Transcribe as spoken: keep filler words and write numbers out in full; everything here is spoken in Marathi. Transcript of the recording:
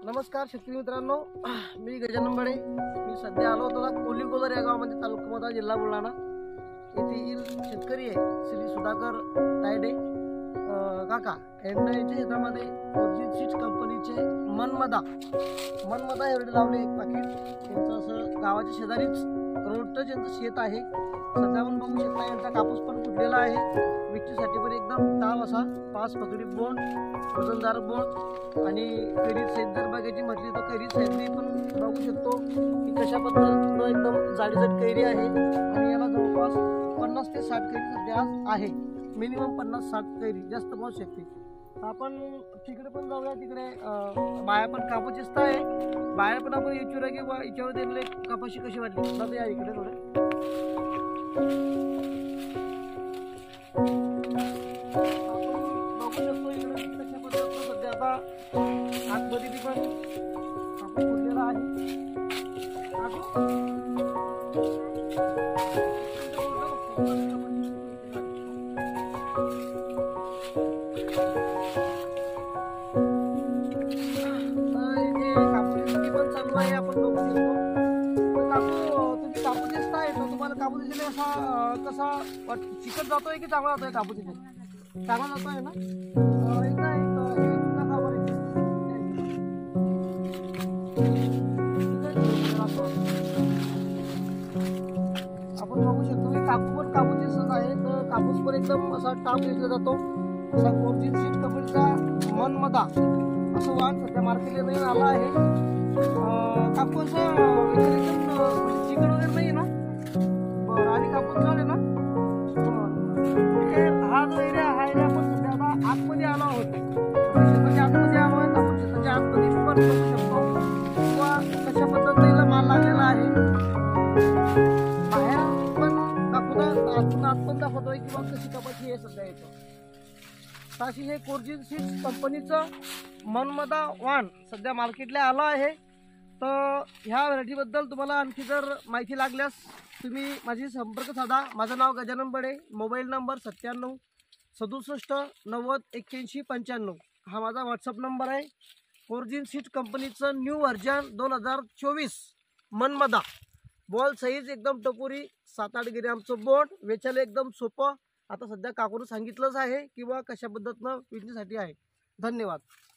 नमस्कार शेतकरी मित्रांनो, मी गजानन बडे. मी सध्या आलो होतो कोलीकोलर या गावामध्ये, तालुका मोताळा, जिल्हा बुलढाणा. येथील शेतकरी आहे श्री सुधाकर तायडे काका यांना यांच्या शेतामध्ये ओरिजिन सीड्स कंपनीचे मनमदा मनमदा एवढे लावले एक पाकिट. यांचं असं गावाच्या शेजारीच रोडटच यांचं शेत आहे. सध्या आपण बघू शकता यांचा कापूस पण फुटलेला आहे. विक्रीसाठी पण एकदम ताव असा पाच पकडी बोंड, वजनदार बोंड आणि कैरी साईज जर बघायची म्हटली तर कैरी साईजनी पण बघू शकतो की कशा पद्धतीनं एकदम जाडीजाड कैरी आहे. आणि याला जवळपास पन्नास ते साठ कैरी सध्या आज आहे. मिनिमम पन्नास साठ कैरी जास्त पाहू शकते. आपण तिकडे पण जाऊया. तिकडे बाया पण कापूस दिसत आहे. बाया पण आपण विचारूया की बा याच्यावर दिलेले कापाशी कशी वाटली. आता या इकडे थोडे बघू शकतो इकडे कशा पद्धतीनं सध्या आता आतमध्ये ती पण कापूस फुटलेला आहे. कापूस दिले असा कसा चिकट जातोय की चांगला जातोय? कापूस दिले चांगला जातोय ना. आपण बघू शकतो की कापूस पण कापूस दिसत आहे. तर कापूस पण एकदम असा टाप दिसला जातो. असा ओरिजिन सीड्स कंपनीचा मनमदा असं वाण सध्या मार्केटला नवीन आला आहे. कापूस एकदम चिकट वगैरे नाही ना. आणि कापूस झाले ना. हा जो एरिया हा एरिया आपण सध्या आता आतमध्ये आलो आहोत. शेताच्या आतमध्ये आलो आहे. आपण शेताच्या आतमध्ये पण बघू शकतो किंवा कशा पद्धतीला माल लागलेला आहे. बाहेर पण दाखवता आतून आत पण दाखवतोय किंवा कशी कपाशी आहे सध्या येतो. अशी हे ओरिजिन सीड्स कंपनीचं मनमदा वाण सध्या मार्केटला आलं आहे. तर ह्या व्हरायटीबद्दल तुम्हाला आणखी जर माहिती लागल्यास तुम्ही माझी संपर्क साधा. माझं नाव गजानन बडे. मोबाईल नंबर सत्त्याण्णव सदुसष्ट नव्वद एक्क्याऐंशी पंच्याण्णव हा माझा व्हॉट्सअप नंबर आहे. ओरिजिन सीड्स कंपनीचं न्यू व्हर्जन दोन हजार चोवीस मनमदा बॉल साईज एकदम टपोरी सात आठ ग्रॅमचं बोंड. वेचायला एकदम सोपं. आता सध्या काकूनं सांगितलंच आहे किंवा कशा पद्धतीनं विकण्यासाठी आहे. धन्यवाद.